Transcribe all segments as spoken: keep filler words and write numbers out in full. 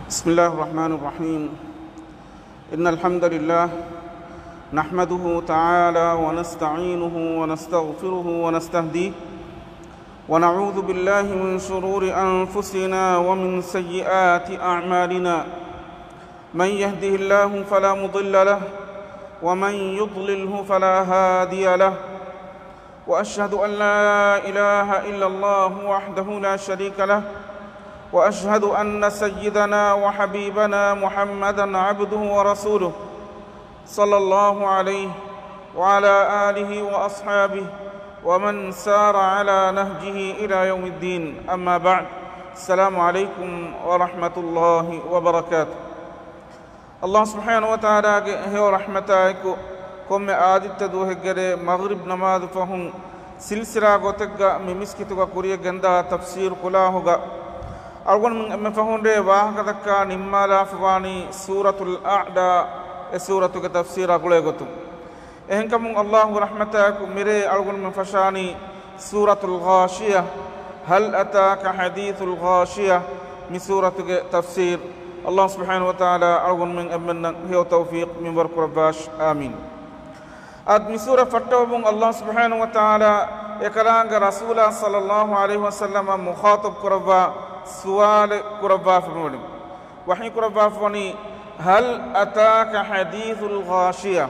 بسم الله الرحمن الرحيم إن الحمد لله نحمده تعالى ونستعينه ونستغفره ونستهديه ونعوذ بالله من شرور أنفسنا ومن سيئات أعمالنا من يهده الله فلا مضل له ومن يضلله فلا هادي له وأشهد أن لا إله إلا الله وحده لا شريك له وأشهد أن سيدنا وحبيبنا محمدًا عبده ورسوله صلى الله عليه وعلى آله وأصحابه ومن سار على نهجه إلى يوم الدين أما بعد السلام عليكم ورحمة الله وبركاته الله سبحانه وتعالى هي رحمتك كم آدت دوهجري مغرب نماز فهم سلسلة غوتجا ممسكتوا كوريا جندا تفسير كلاهوغا أرغون من فهم ده واهكذا نمالا فواني سورة الأعداء سورة كتفسير أقوله قطم إهنكم الله رحمتك ميري أرغون من فشاني سورة الغاشية هل أتاك حديث الغاشية من سورة تفسير الله سبحانه وتعالى أرغون من أمنا هي توفيق من برك رباش آمين أد من سورة فتوبون الله سبحانه وتعالى يكلام رسول صلى الله عليه وسلم مخاطب كربا سؤال كربا فمولم وحي كربا فني هل أتاك حديث الغاشية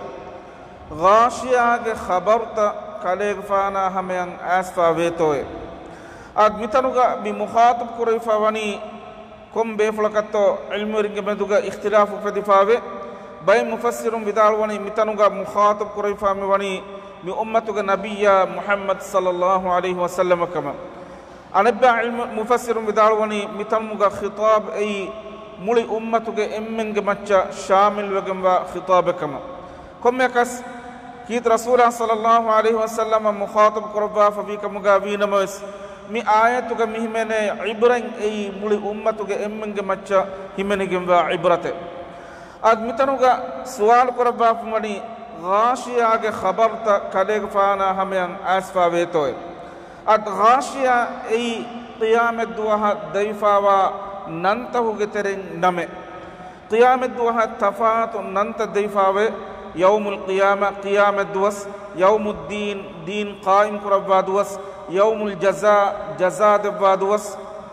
غاشية خبرت كاليغ فانا همين أسفا بيتوي أد متنوغا بمخاطب كربا فني كم بيفلكتو علم رنگ مدوغا اختلاف فدفاوه باي مفسر بدار وني متنوغا مخاطب كربا فمي من أمتك نبي محمد صلى الله عليه وسلم كما أنبأ علم مفسر بداروني متنمغا خطاب أي مولي أمتك إمنغ مچا شامل وغنوا خطاب كما كم يكس كيت رسول صلى الله عليه وسلم مخاطب قربا فبيك مغاوين موس مي آياتك مهمن عبرين أي مولي أمتك إمنغ مچا همنغنوا عبرته أد متنوغا سوال قربا فمني غاشية خبرت كاليغ فانا همين أسفا بيتوي أد غاشية أي قيام الدوها ديفاوا ننته جترين نمي قيام الدوها تفات ننت ديفاوا يوم القيامة قيام الدوس يوم الدين دين قائم كربا دوس يوم الجزاء جزاء دبا دوس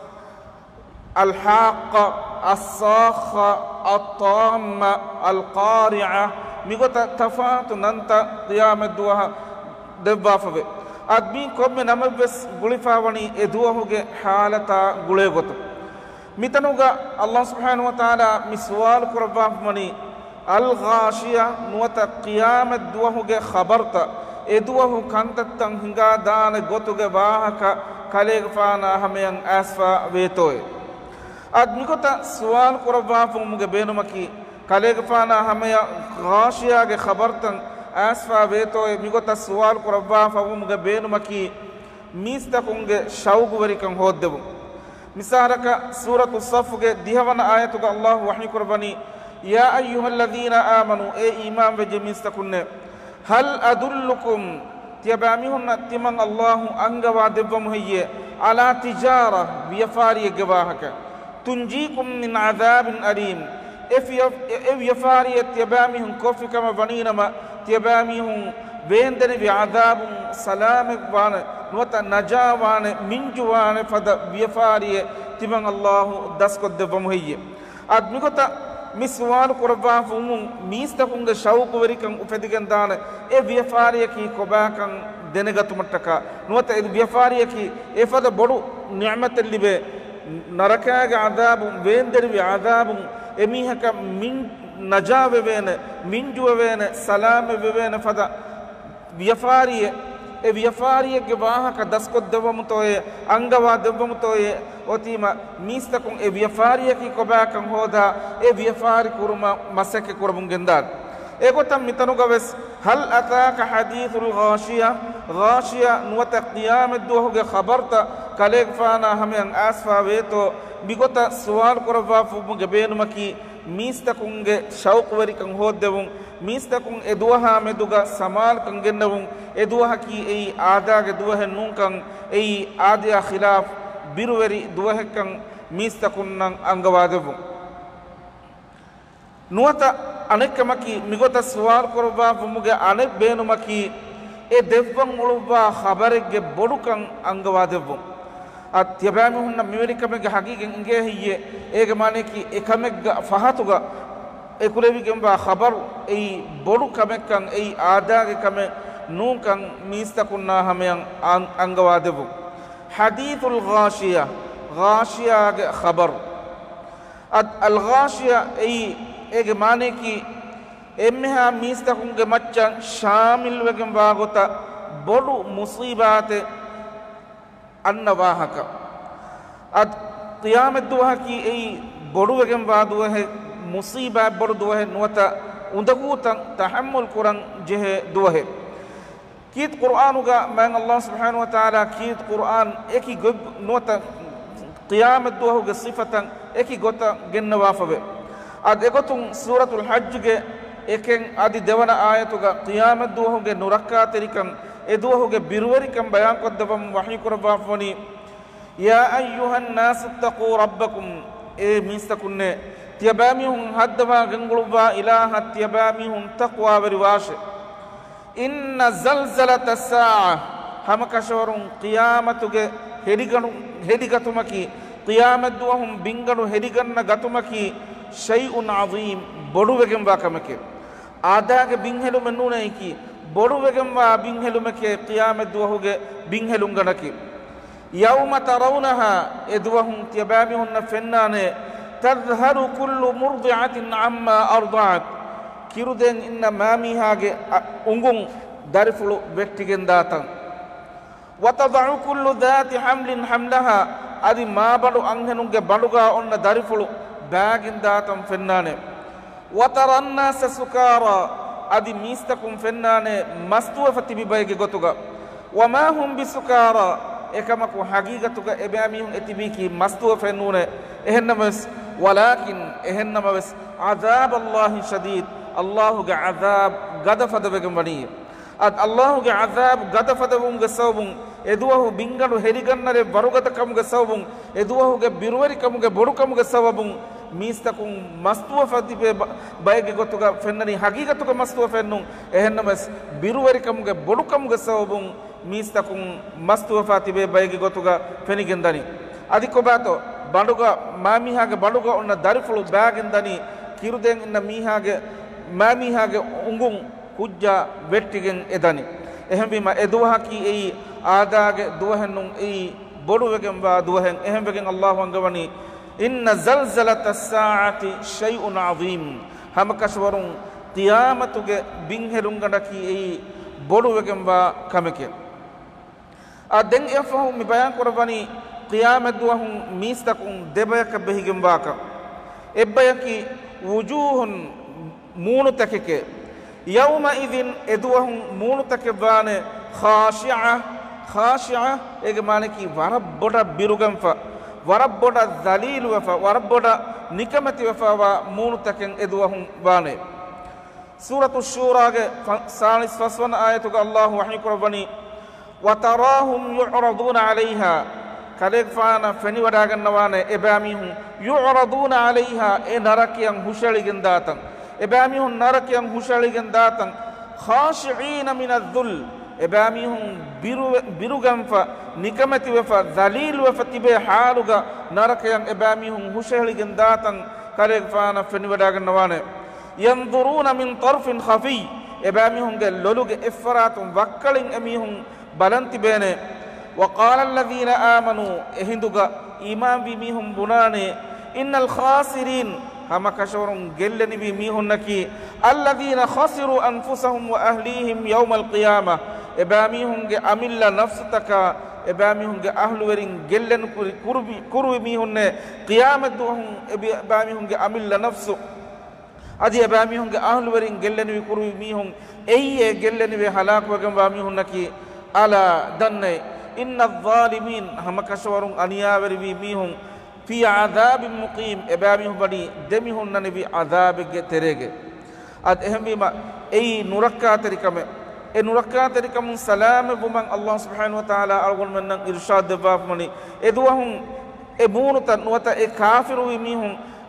الحاقة الصاخة الطامة القارعة ميغوتا تفات ننت قيام الدوها دبا فبي أدمي كم نمر بس غلفا وني إدوهوجي حالة غليغوتو ميتنوغا الله سبحانه وتعالى مسوال كربا مني الغاشية نوتا قيام دوهوجي خبرتا إدوهو كانت تنهنغا دان غوتوغي واهكا كاليغ فانا هميان أسفا ويتوي أدمي كتا سوال كربا فموغي بينمكي كاليغ فانا هميا غاشية خبرتا أسفا بيتوي ميغوتا سوال كربا فموغي بينمكي ميستكونغي شوق وريكن هودبو مثالك سورة الصف ديهوانا آياتك الله وحي كرباني يا أيها الذين آمنوا أي إيمان بجميستكون هل أدلكم تيباميهن تمن الله أنغوا دبم هي على تجارة بيفاري جواهك تنجيكم من عذاب أليم إف يفاري تيباميهن كوفي كما بنينما تيباميهن بيندني بعذاب سلام وان نوتا نجا وان منجو وان فدا بيفاري تبن الله دسكو دبم هي ادميكوتا مسوال قربا فمون ميستكونغ شوق وريكن افديگن دان اي بيفاري كي كوباكن دنگتو متكا نوتا اي بيفاري كي اي فدا بودو نعمت اللي نركاغ عذاب بيندري بعذاب اميهك من نجا وين منجو وين سلام وين فدا بيفاري e viyafariye ge wahaka daskot dewamu toye angawa dewamu toye otima mistakun e viyafariye ki kobakan hoda e viyafari kuruma masake kurabun gendad e gotam mitanu gaves hal ataka hadithul ghashiya ghashiya nuwata qiyamad duhuge khabarta kaleg fana hamen asfa veto bigota sual kurava fu gebenumaki mistakun ge shauq wari kan hodewun mistakun eduha meduga samal kan gennawun eduha ki ei aada ge duha nun kan ei aadiya khilaf birwari duha kan mistakun nan angawadewun nuwata anekkamaki migota suwal korwa fumuge anek beenumaki e devwan ulwa khabarege bodukan angwa devwu at tiyabami hunna mimerikkamege hagigen inge hiye ege maneki ekamegga fahatuga ekulevigamba khabaru ei bodu kamekkan ei aadage kame nukan mistakunna hameyan angwa devwu hadithul ghashiya ghashiya ge khabar ad al ghashiya ei ege maneki emmeha mistakunge maccan shamil wegen wagota bodu musibate annawahaka ad qiyamat duhaki ei bodu wegen waduwa he musiba bodu duwa he nuwata undagutan tahammul quran jehe duwa he kit qur'anuga man Allah subhanahu wa ta'ala kit qur'an eki gob nuwata qiyamat duwa sifatan eki gota genna wafabe ad egotun suratul hajj ge eken adi devana ayatuga qiyamat duwa nurakka terikan eduwahuge birwarikam bayan koddavam wahyi kurabafoni ya ayyuhan nas ittaqu rabbakum e mistakunne tiyabamihum haddawa ganguluba ilaha tiyabamihum taqwa bariwashe inna zalzalata saa hamakashwarun qiyamatuge hediganu hedigatumaki qiyamat duwahum binganu hediganna gatumaki shay'un azim bodu wegen wakamake aadaage binghelu mennunai ki bodu wegen wa binghelu make qiyamat duwahuge binghelu ganaki yawma tarawnaha edwahum tiyabamihunna fennane tadhharu kullu murdi'atin amma arda'at kiruden inna mami hage ungun darifulu vettigen datan wa tad'u kullu dhati hamlin hamlaha adi ma badu anghenunge baduga onna darifulu bagin datan fennane wa taranna sukara adi mistakum fennane mastuwa fatibi bayge gotuga wa ma hum bisukara ekamaku hagigatuga ebamihun etibiki mastuwa fennune ehennamas walakin ehennamas azab allah shadid allah ga azab gadafada begam wani ad allah ga azab gadafadavum ga sawbun eduwahu bingadu herigannare barugata kamuga sawbun eduwahu ga birwari kamuga bodu kamuga sawbun mistakum mastuwa fatibe bayge gotuga fennani hagigatuga mastuwa fennun ehennamas birwari kamuga bodu kamuga sawbun mistakum mastuwa fatibe bayge gotuga fenigendani adikobato baduga mamihage baduga onna darifulu bagendani kiruden inna mihage mamihage ungun hujja vettigen edani ehembima eduhaki ei aadage duwahennun ei bodu wegen wa duwahen ehem wegen allah wangawani inna zalzalata saati shay'un azim hamakashwarun qiyamatuge binghelun gandaki ei bodu wegen wa kameke aden efahu mi bayan korabani qiyamat duwahun mistakun debayaka behigem waka ebbayaki wujuhun munu takeke yawma idhin eduwahun munu takebane khashi'a khashi'a egmaneki warabboda birugamfa warabboda zalilu wafa warabboda nikamati wafa wa munu taken eduwahun bane suratu shura ge salis faswan ayatuga allah wahyi kurabani wa tarahum yu'raduna 'alayha kalek fana feni wadagan nawane ebamihun yu'raduna 'alayha e narakiyan hushaligen datan ebamihun narakiyan hushaligen datan khashi'ina min adh-dhull ebamihun biru birugamfa nikamati wafa zalil wafa tibe haluga narakiyan ebamihun hushaligen datan kalek fana feni wadagan nawane yanzuruna min tarfin khafi ebamihun ge loluge ifratun wakkalin emihun balanti bene وقال الذين آمنوا اهندوغا إيمان بميهم بناني إن الخاسرين هما كشورون جلني بميهم نكي الذين خسروا أنفسهم وأهليهم يوم القيامة إباميهم جا أمل نفسك إباميهم جا أهل ورين جلن كربي كربي ميهم قيامة دوهم إباميهم جا أمل نفسه أدي إباميهم جا أهل ورين جلن كربي ميهم أي جلن بهلاك وجم باميهم نكي على دني إن الظالمين هم كشورون أنيابر بيميهم في عذاب مقيم إباميهم بدي دميهم نبي عذاب تريج أد أهم بما أي نركّا تريكم أي نركّا تريكم سلام بمن الله سبحانه وتعالى أقول من إرشاد باب مني إدوهم إبون تنوتا إكافر بيميهم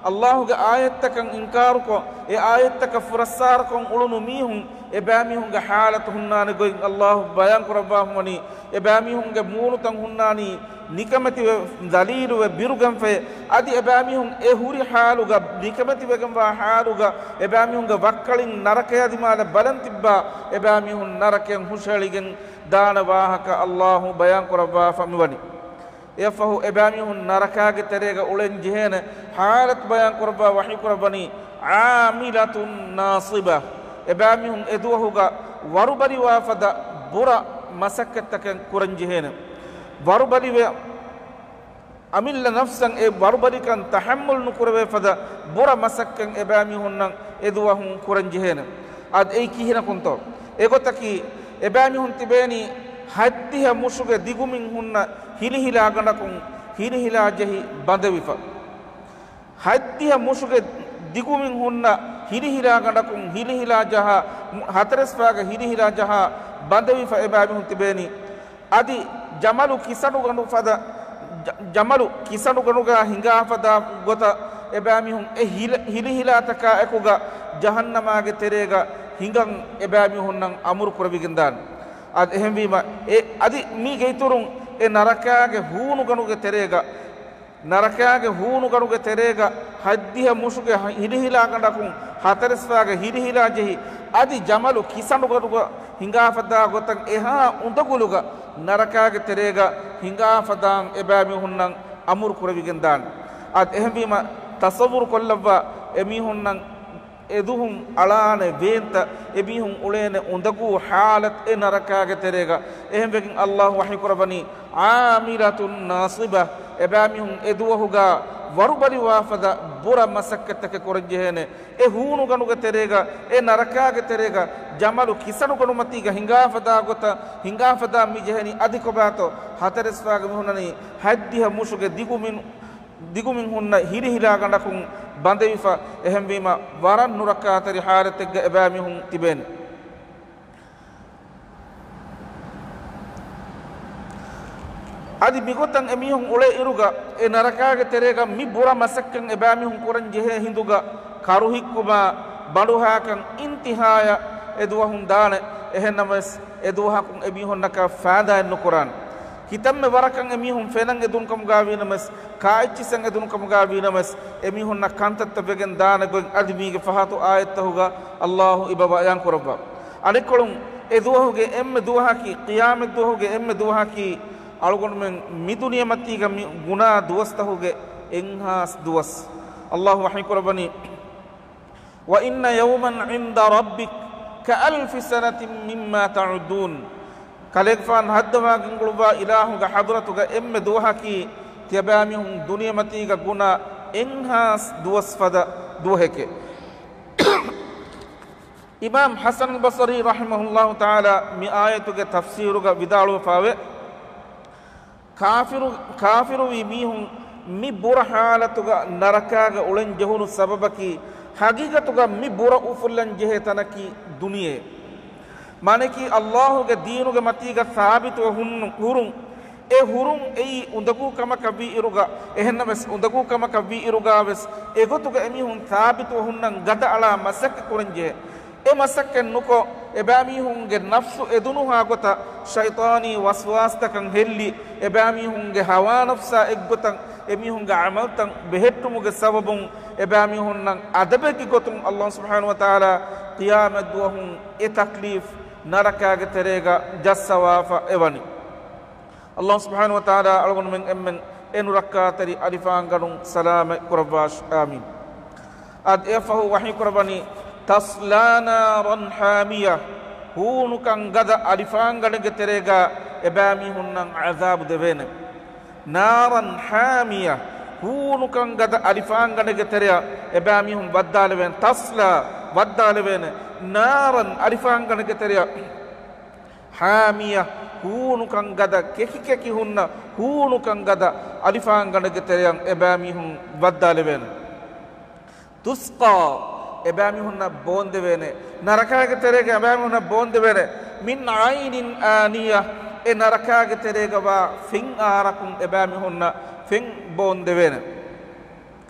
Allahu ge ayattakan inkaru ko e ayattaka furassar kon ulunu mihun e bamihun ge halatu hunnane goin Allahu bayan kurabahumani e bamihun ge munutan hunnani nikamati dalilu we birugam fe adi e bamihun e huri haluga nikamati wegam wa haluga e bamihun ge wakkalin narakayadi mala balantibba e bamihun naraken hushaligen dana wahaka Allahu bayan kurabahumani yafahu ebamihun narakage terega ulen jihene halat bayan qurba wahi qurbani amilatun nasiba ebamihun eduhuga warubari wafada bura masakkataken kuran jihene warubari we amilla nafsan e warubari kan tahammul nukurwe fada bura masakkan ebamihun nan eduhun kuran jihene ad ei kihina kunto egotaki ebamihun tibeni haddiha musuge digumin hunna hilihila gandakun hilihila jahi bandevifa haddiha musuge digumin hunna hilihila gandakun hilihila jaha hatares faga hilihila jaha bandevifa ebabi huntibeni adi jamalu kisanu gandu fada jamalu kisanu ganuga hinga fada gota ebabi hun e hilihila taka ekuga jahannama ge terega hingan ebabi hunnan amur kurabigindan ad ehem wima e adi mi geiturun e narakage huunu ganuge terega narakage huunu ganuge terega haddiha musuge hilihila gandakun hataresfaage hilihila jehi adi jamalu kisanu ganuga hinga fada gotan eha undaguluga narakage terega hinga fadan ebami hunnan amur kuravigendan ad ehem wima tasawwur kollava emi hunnan eduhum alane venta ebihum ulene undagu halat e narakage terega ehem begin Allah wahi kurabani amilatun nasiba ebamihum eduhuga warubari wafada bura masakkatake korjehene e hunu ganuga terega e narakage terega jamalu kisanu ganu matiga hinga fada gota hinga fada mi jeheni adikobato hataresfaga mihunani haddiha musuge digumin digumin hunna hirihila gandakun bandevifa ehem wima waran nurakatari haratega ebamihun tiben adi bigotan emihun ule iruga e narakage terega mi bura masakkan ebamihun kuran jehe hinduga karuhikkuba baduhakan intihaya eduwahun dane ehenamas eduwahakun ebihun naka fada en nukuran hitamme warakan emihun fenan edun kam gawinamas kaichi sang edun kam gawinamas emihun na kantatta begen dana go admige fahatu ayat tahuga Allah ibaba yan kurabba alikolum eduhuge emme duhaki qiyamet duhuge emme duhaki algon men miduniya matiga guna duwas tahuge enhas duwas Allah wahi kurabani wa inna yawman inda rabbik ka alfi sanatin mimma ta'udun kalekfan haddama ginguluba ilahu ga hadratu ga emme duhaki tiyabamihum dunia mati ga guna enhas duwas fada duheke Imam Hasan al-Basri rahimahullahu ta'ala mi ayatu ga tafsiru ga vidalu fawe kafiru kafiru wi mihum mi bura halatu ga naraka ga ulen jahunu sababaki hagigatu ga mi bura ufullan jehe tanaki duniye mane ki Allahu ge deenu ge matiga thabit wa hurun e hurun ei undagu kama kabi iruga ehenna mes undagu kama kabi iruga ves egotu ge emi hun thabit wa hunnan gada ala masak kurenje e masak nuko ebami hun ge nafsu edunu ha gota shaytani waswas takan helli ebami hun ge hawa nafsa eggotan emi hun ge amal tan behettumu ge sababun ebami hunnan adabe ki gotum Allah subhanahu wa ta'ala qiyamat wa hun e taklif narakage terega jassawafa evani Allah subhanahu wa ta'ala algon men emmen enu rakatari alifanganun salama kurabash amin ad efahu wahi kurabani taslana ran hamiya hunu kan gada alifangange terega ebami hunnan azab devene naran hamiya hunu kan gada alifangange terega ebami hun baddaleven tasla baddaleven naran alifangange terega hamiya hunu kan gada keki keki hunna hunu kan gada alifangange terega ebami hun baddaleven tusqa ebami hunna bondevene narakage terega ebami hunna bondevene min aynin aniya e narakage terega wa fin arakun ebami hunna fin bondevene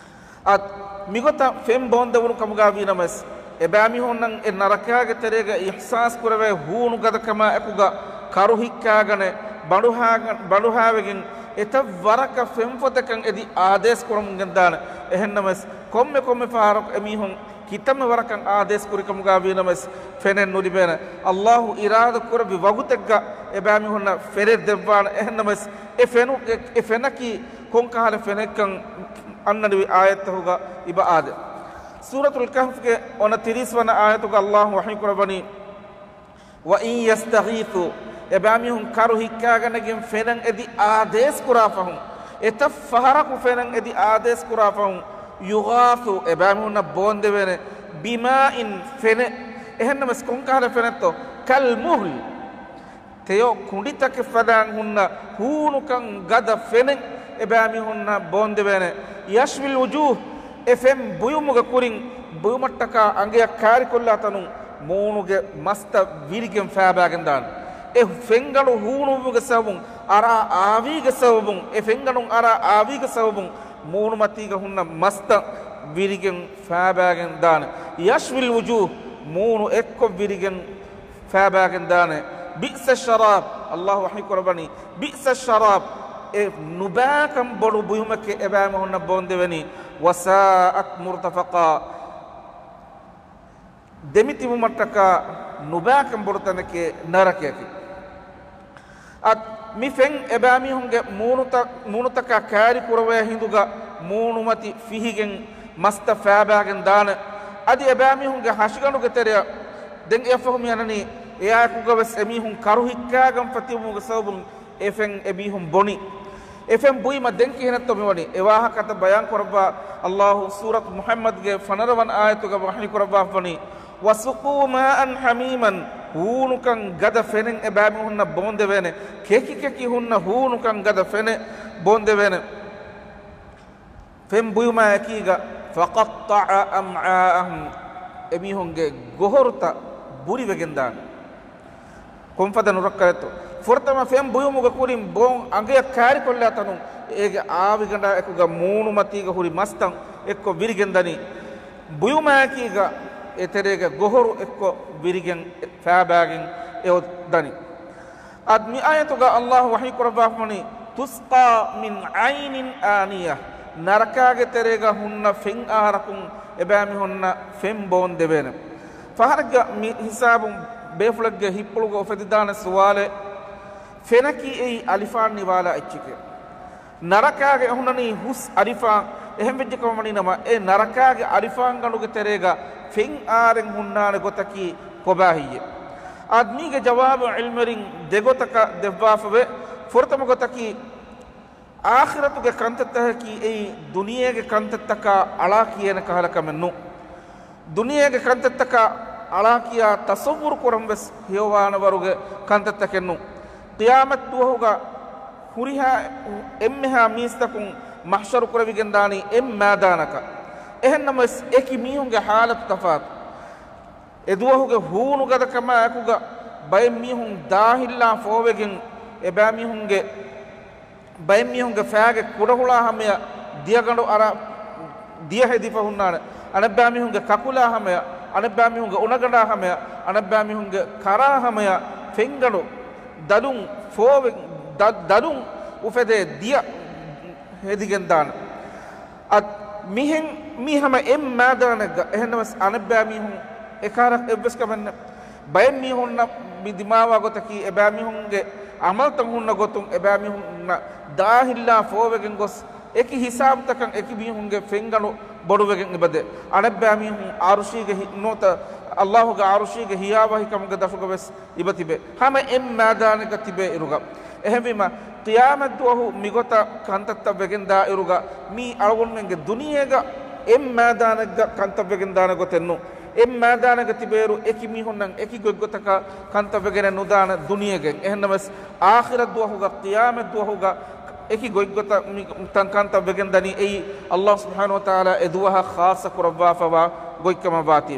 at migota fem bonde wonu kamuga vinamas ebami honnan e narakaage terega ihsas kurave huunu gada kama ekuga karu hikkagane baduhaga baduhavegen eta waraka fem fotakan edi ades kurum gendana ehennamas komme komme faarok emi hon kitam warakan ades kuri kamuga vinamas fenen nudibena allah irada kurabi wagutegga ebami honna fere devwana ehennamas e fenu e fenaki konkahale fenekan annadi ayat hoga iba ade suratul kahf ke ona tiris wana ayatu ga allah wahi kurabani wa in yastaghithu ebami hon karu hikkaga nagem fenen edi ades kurafahum eta faharaku fenen edi ades kurafahum yughathu ebami honna bonde wene bima in fene ehenna mas konkahale fenetto kal muhl teyo kunditake fadan hunna hunukan gada fenen ebami honna bonde wene yashwil wujuh efem buyumuga kurin buyumattaka angeya kari kollatanu moonuge masta virigem faabagen dan e fengalu hunuga sabun ara aviga sabun e fengalun ara aviga sabun moonu matiga hunna masta virigem faabagen dan yashwil wujuh moonu ekko virigem faabagen dan bi'sa sharab allah wahi korabani bi'sa sharab e nubakam bodu buyumake ebama honna bonde weni wasaat murtafaqa demiti mumattaka nubakam bodu tanake narakeki at mi fen ebami honge munuta munutaka kari kurwe hinduga munumati fihigen masta fabagen dana adi ebami honge hashiganu geteriya den efahum yanani eya kuga wes emi hon karu hikkagam fatimu gasabun efen ebi hon boni efem buima denki henatto mewani ewaha kata bayan korba allah surat muhammad ge fanarawan ayatu ga wahi korba fani wasuqu ma'an hamiman hunukan gada fenen ebami hunna bonde wene keki keki hunna hunukan gada fene bonde wene fem buima akiga faqatta'a am'a'ahum ebi honge gohorta buri wegendan konfadanu rakkareto fortama fem buyumuga kurim bon angeya kari kollatanu ege aaviganda ekuga moonu matiga huri mastan ekko virigendani buyumakiga eterega gohoru ekko virigen faabagen eodani admi ayatuga allah wahi korabafani tusqa min aynin aniyah narakage terega hunna fen aharakun ebami hunna fem bon debene faharga mi hisabum befulagge hippulugo ofedidana suwale fenaki ei alifan niwala echike narakage hunani hus alifan ehem vejje komani nama e narakage alifan ganuge terega fen aren hunnane gotaki kobahiye admige jawab ilmerin degotaka devwafawe fortama gotaki akhiratuge kantataki ei duniyege kantataka ala kiyena kahala kamennu duniyege kantataka ala kiya tasawwur koram bes hewana waruge kantattakennu qiyamat duhoga huriha emmeha mistakun mahshar kuravigendani em madanaka ehennamas eki mihunge halat tafat eduhoge hunu gada kama akuga bay mihun dahilla fowegen eba mihunge bay mihunge faage kudahula hamya diagando ara dia hedifa hunnana anabba mihunge kakula hamya anabba mihunge unaganda hamya anabba mihunge kara hamya fengalo dalun fove dalun ufede dia hedigen dan at mihen mihama em madana ehnamas anabba mihun ekara ebbes kamen bayem mihunna bidimawa gotaki eba mihunge amal tan hunna gotum eba mihunna dahilla fovegen gos eki hisab takan eki mihunge fengalo boduvegen ibade anabba mihun arushige nota allah ga arushige hiyawa hikamge dafuga bes ibatibe hama em madana gatibe iruga ehemima qiyamat duhu migota kantatta vegenda iruga mi algonmenge duniyega em madana kanta vegenda gotennu em madana gatiberu eki mi honnan eki goggotaka kanta vegena nudana duniyege ehnamas akhirat duhu ga qiyamat duhu ga eki goggota tan kanta vegendani ei allah subhanahu wa taala eduha khassa kurabwa fawa goikama batir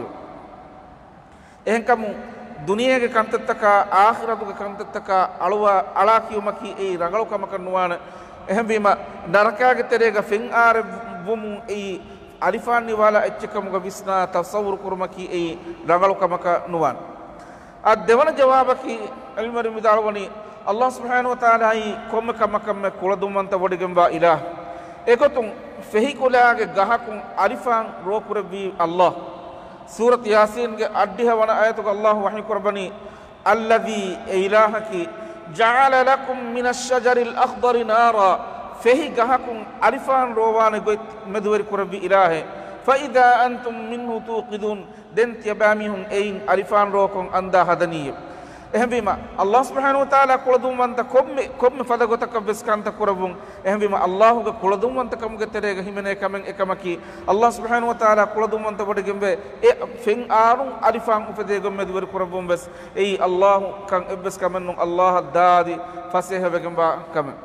ehenkamu duniyege kantattaka akhiratuge kantattaka alwa alakiyumaki ei rangalukama kannuwana ehembima narakage terega fen are vumu ei alifan ni wala echkamuga visna tasawwur kurmaki ei rangalukamaka nuwan ad devana jawabaki ilmari midalwani Allah subhanahu wa ta'ala ai kommakam kuladumanta wodigemba ilah ekotun fehikulaage gahakun alifan rokurbi Allah surat yasin ge addiha wana ayatuga Allah wahi kurbani alladhi ilahaki ja'ala lakum minash shajaril akhdari nara fehi gahakun alifan rowane goit medweri kurbi ilahe fa idha antum minhu tuqidun den tiyabamihum ein alifan rokon anda hadaniye ehbima Allah subhanahu wa ta'ala kuladum wanta komme komme fadagota kabbeskanta kurabun ehbima Allah ga kuladum wanta kamge terega himene kamen ekamaki Allah subhanahu wa ta'ala kuladum wanta bodegembe e fen arun alifan ufedegom medwer kurabun bes ei Allah kan ebbes kamen Allah dadi faseha begemba kamen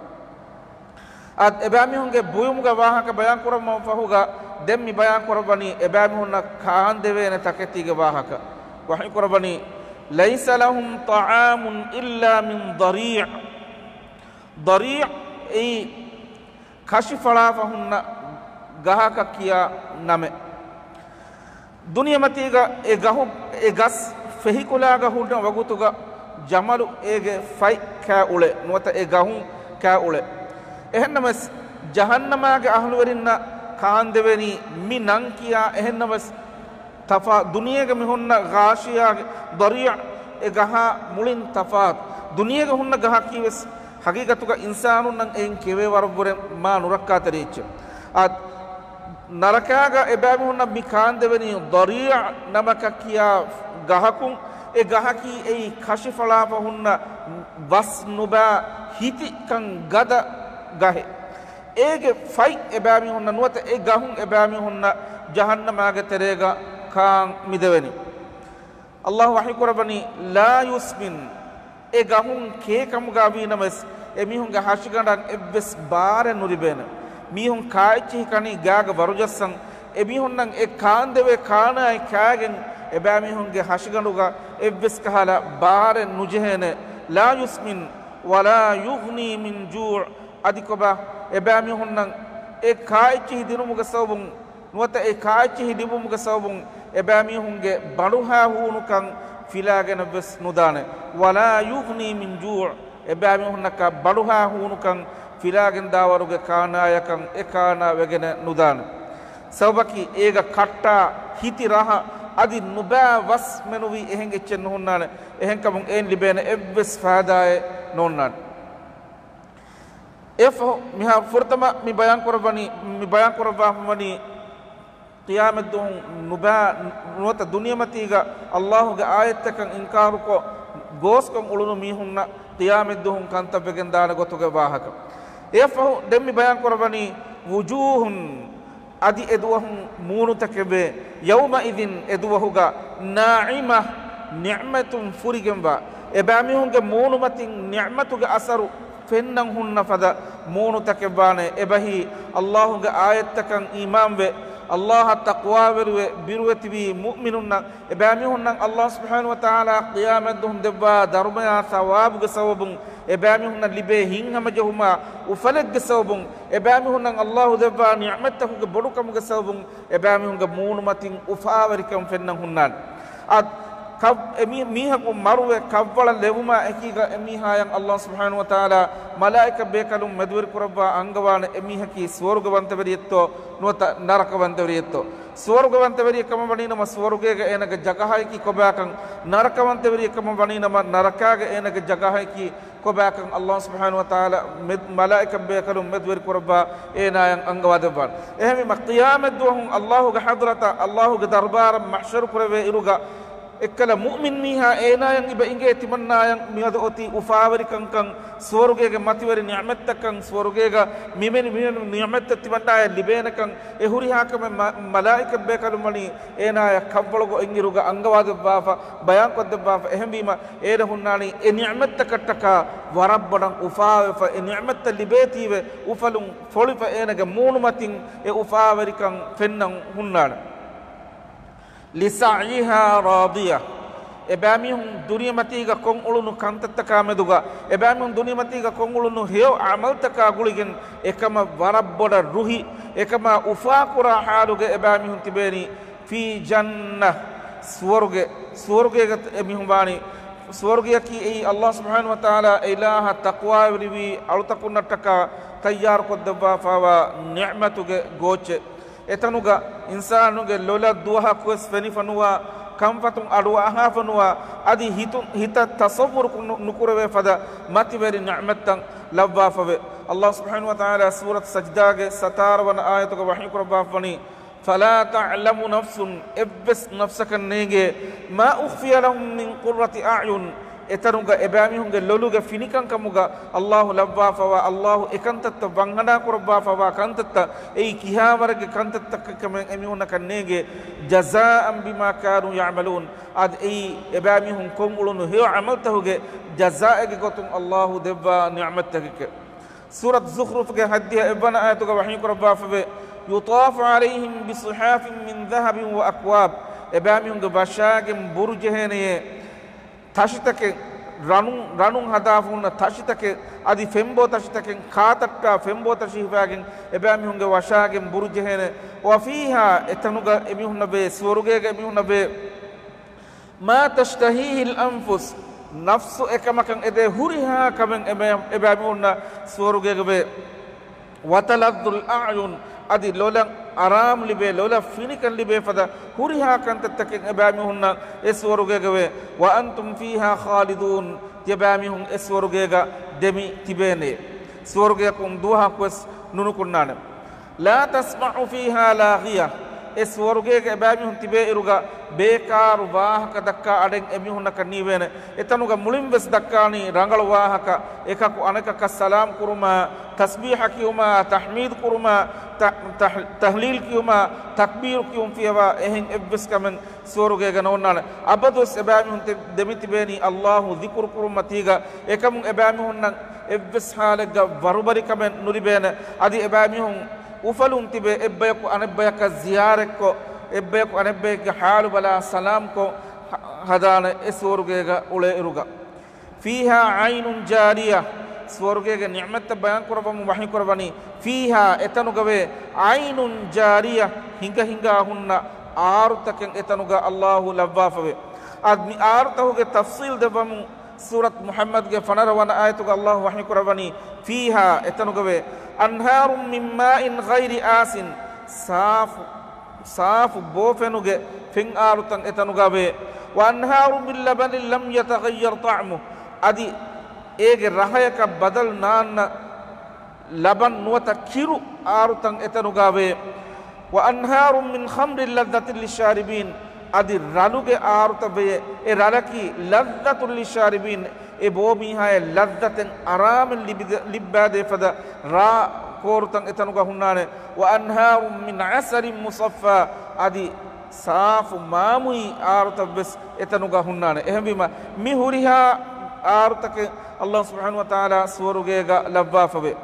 ad ebami hunge buyum ga wahaka bayan kuram fahuga demmi bayan kurabani ebami hunna khan devene taketi ga wahaka wahi kurabani ليس لهم طعام إلا من ضريع ضريع أي كشفلا فهن غهك كيا نمه دنيا متيغا إيه غهو إيه غس فهي كلا غهو وغوتوغا جمالو إيه فاي كاولة نوتا إيه غهو كاولة إهنمس جهنم آگے أهل ورنا كان دبني مينان كيا إهنمس تفا دنیا کے مہننا غاشیا ضریع گہا مولن تفات دنیا کے ہننا گہا کیوس حقیقت کا انسان نن این کیوے وربر ما نرکا تریچ اد نرکا گا اباب ہننا مکان دیونی ضریع نمک کیا گہا کون اے گہا کی ای خشفلا ہننا وس نبا ہیتی کن گدا گہے ایک فائی اباب ہننا نوت اے گہون اباب ہننا جہنم آگے تریگا kan mideveni Allah wahi kurabani la yusmin e gahun ke kam gavi namas e mihun ga hashigandan ebbes bare nuribena mihun kaichi kani gaga varujassan e mihun nan e kan deve kana e kagen e ba mihun ge hashiganduga ebbes kahala bare nujehene la yusmin wala yughni min ju' adikoba e ba mihun nan e kaichi dinumuga sabun nuwata e kaichi hidibumuga sabun ebami hunge baluha hunukan filagena bes nudane wala yughni min ju' ebami hunaka baluha hunukan filagen dawaruge kana yakan ekana wegene nudane sabaki ega katta hiti raha adi nuba was menuwi ehenge chen hunnane ehenkamun en libene ebbes faadae nonnan efo miha furtama mi bayan korabani mi bayan korabani قيامت دون نبا نوتا دنيا متيغا الله غا آيت كان انكار کو گوس کم اولونو میہننا قيامت دون کانتا بگندان گوتوگا واہک يفو دمی بیان قربانی وجوه ادي ادوهم مونو تکبه يوم اذن ادوهوگا ناعمه نعمه فريگمبا اباميهونگا مونو متين نعمتوگا اثر فنن هن فدا مونو تکبانه ابهي الله غا آيت كان ایمان به الله التقوى بروت بي مؤمنون اباميهن الله سبحانه وتعالى قيامتهم دبا دربا ثواب ثواب اباميهن لبه هنما جهما وفلق ثواب اباميهن الله دبا نعمته بدكم ثواب اباميهن مونمتين افاوركم فنهن اد kab emi miha ko marwe kabwala levuma ekiga emiha yang Allah subhanahu wa taala malaika bekalum medwer kurabba angwana emiha ki swargavanta veriyetto nuata narakavanta veriyetto swargavanta veriyekam banina ma swargega enaga jagahay ki kobakan narakavanta veriyekam banina ma narakaga enaga jagahay ki kobakan Allah subhanahu wa taala malaika bekalum medwer kurabba ena yang angwade ban ehmi ma qiyamat duhum Allah ga hadrata Allah ga darbar mahshar kurave iruga ekkala mu'min miha ena yang iba inge timanna yang miwada oti ufawari kankang swarugega matiwari ni'mat takang swarugega mimen mimen ni'mat timanna libena kang ehuri hakame malaika bekalu mani ena ya kavvalogo ingiruga angawada bafa bayan kodde bafa ehmbima eda hunnani e ni'mat takattaka warabbadan ufawe fa e ni'mat libetive ufalum folifa enaga munumatin e ufawari kang fennan hunnana لسعيها راضية إباميهم دنيا متيجا كون أولو كانت تكامدوغا إباميهم دنيا متيجا كون أولو هيو عمل تكاغوليجن إكما ورب بودا روحي ekama ufaqura haluge ebamihun tibeni fi jannah swarge swarge emihun bani swarge ki ei Allah subhanahu wa ta'ala ilaha taqwa riwi alutakunnataka tayyar kodba fawa ni'matuge goche etanuga insanuge lola duha kos fenifanuwa kamfatun aduwa ahafanuwa adi hitun hita tasawwur nukurave fada mativeri ni'matan labba fave Allah subhanahu wa ta'ala surat sajda ge satarwan ayatuga wahi kurba fani fala ta'lamu nafsun ibs nafsakan nege ma ukhfiya lahum min qurrati a'yun etanuga ebamihunge loluge finikan kamuga Allah labba fawa Allah ekantatta bangana kurba fawa kantatta ei kihawarge kantatta kamen emihunna kannege jazaa'an bima kanu ya'malun ad ei ebamihun kongulunu he amaltahuge jazaa'ege gotun Allah debba ni'mattake surat zukhruf ge haddiya ebana ayatuga wahi kurba fawe yutafu alayhim bisihafin min dhahabin wa akwab ebamihunge bashage burjehene tashitake ranun ranun hadafuna tashitake adi fembo tashitake khatatta fembo tashihwagen ebamihunge washagen burjehene wa fiha etanuga emihunna be swarugege emihunna be ma tashtahihi al-anfus nafsu ekamakan ede huriha kamen ebamihunna swarugege be wa taladdul a'yun adi lolang aram libe lola finikan libe fada huriha kantattaken ebamihunna eswarugege wa antum fiha khalidun jabamihun eswarugega demi tibene swarugekun duha kos nunukunnane la tasma'u fiha laghiya eswarugege ebamihun tibe iruga bekar wahaka dakka aden emihunna kanniwene etanuga mulimbes dakkani rangal wahaka ekaku anaka salam kuruma tasbih kiyuma tahmid kuruma tahlil kiyuma takbir kiyum fiwa ehin ebbes kamen swarugege nonnana abadus ebamihun demiti beni Allah dhikr kurumatiga ekamun ebamihunna ebbes halega warubari kamen nuribene adi ebamihun ufalun tibe ebbayaku anebbayaka ziyarekko ebbayaku anebbayaka halu bala salam ko hadana eswarugega ule iruga fiha aynun jariya swarugega ni'mat bayan kurabam wahi kurabani fiha etanugawe aynun jariya hinga hinga hunna arutaken etanuga Allahu labbafawe admi arutahuge tafsil debamu surat Muhammad ge fanarawana ayatuga Allahu wahi kurabani fiha etanugawe anharum min ma'in ghairi asin safu safu bofenuge fin arutan etanugabe wa anharum min labanin lam yataghayyar ta'mu adi ege rahayaka badal nanna laban nuwata kiru arutan etanugabe wa anharum min khamrin ladhatin lisharibin adi raluge arutabe e ralaki ladhatul lisharibin e bomi hay ladhaten aram libade fada ra korutan etanuga hunnane wa anharum min asarin musaffa adi safu mamui arutabes etanuga hunnane ehembima mi huriha arutake Allah subhanahu wa ta'ala swarugega labbafabe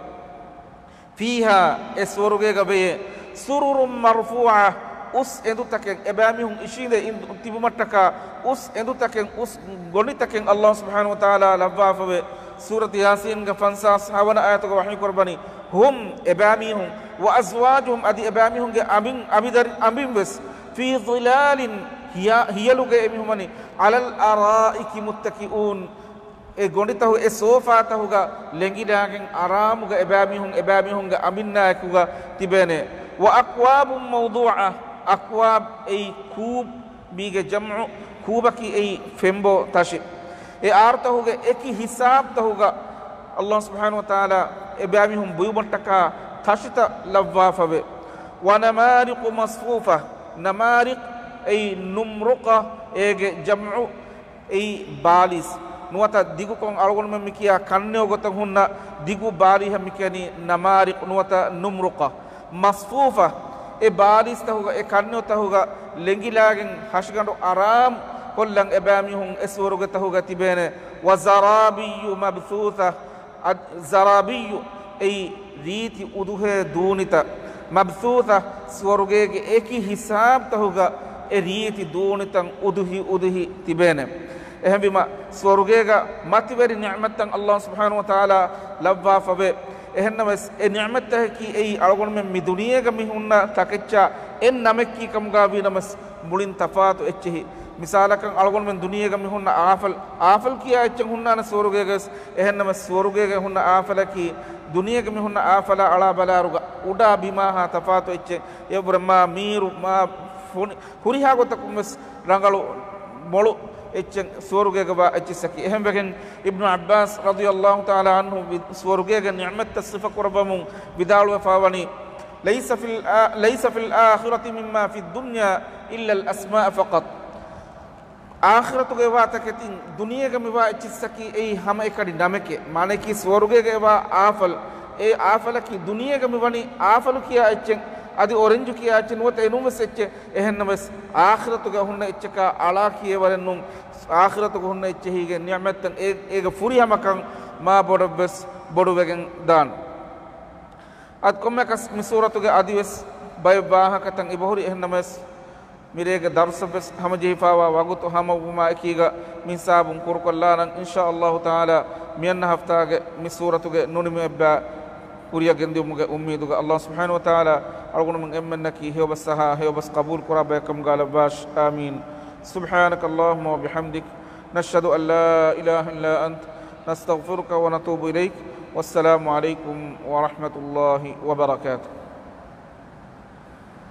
fiha eswarugega be sururum marfu'a us endutaken ebamihun ishinde tibumattaka us endutaken us golitaken Allah subhanahu wa ta'ala labbafabe surat yasin ga fansas hawana ayatuga wahi kurbani hum ebamihun wa azwajuhum adi ebamihun ge amin abidar amin bes fi dhilalin hiya hiyaluge emihumani alal araiki muttaqiun e gonditahu e sofa tahuga lengidagen aramuga ebamihun ebamihun ge aminna kuga tibene wa aqwabum mawdu'a aqwab ay kub bige jam'u kubaki ay fembo tashi e artahuge eki hisab tahuga Allah subhanahu wa ta'ala ebamihum buyumattaka tashita labwafabe wa namariqu masfufa namariq ay numruqa ege jam'u ay balis nuwata digu kon algon memikia kanne ogotan hunna digu bari hamikani namariq nuwata numruqa masfufa e balis tahuga e kanne tahuga lengilagen hashgando aram kollang ebamihum esworuga tahuga tibene wa zarabiyyu mabthutha zarabiyyu ay riti uduhe dunita mabthutha sworugege eki hisab tahuga e riti dunitan uduhi uduhi tibene ehembima sworugega mativeri ni'matan Allah subhanahu wa ta'ala labba fabe ehennama e ni'mat ki ei algon men mi duniyega mi hunna takeccha en namekki kamga vinamas mulin tafatu ecchi misalakan algon men duniyega mi hunna afal afal kiya ecchen hunna na swarugega ehennama swarugega hunna afala ki duniyega mi hunna afala ala balaruga uda bima ha tafatu ecche e brahma miru ma huriha gotakum rangalu molu echen swarugega ba echisaki ehem begen ibnu abbas radiyallahu ta'ala anhu swarugega ni'mat tasfa qurbamu bidalu fawani laysa fil laysa fil akhirati mimma fid dunya illa al asma' faqat आखिरत के वा तकतिन दुनिया के मिवा चिस्सकी ए हम एकड़ी नमके माने की स्वर्गे के वा आफल ए आफल की दुनिया के मिवनी आफल किया अच्चन अदि ऑरेंज किया अच्चन वो तेनु में सच्चे एहन बस आखिरत के हुन्ने इच्चका आला किए वरनु आखिरत को हुन्ने इच्चे ही के नियमत एक एक फुरी हम कं मा बोड़ बस बोड़ वेगन दान अद कम कस मिसूरत के आदिवस बाय बाह कतंग इबहुरी एहन बस mirege darsa bes hama jifawa wagutu hama uma ekiga min sabun kurkollanan insha Allah taala mianna haftage mi suratuge nunime ebba kuriya gendumuge ummiduge Allah subhanahu wa taala algonu min emmennaki hewbas saha hewbas qabul kurabe kam gala bash amin subhanak allahumma wa bihamdik nashhadu an la ilaha illa ant nastaghfiruka wa natubu ilayk wassalamu alaykum wa rahmatullahi wa barakatuh.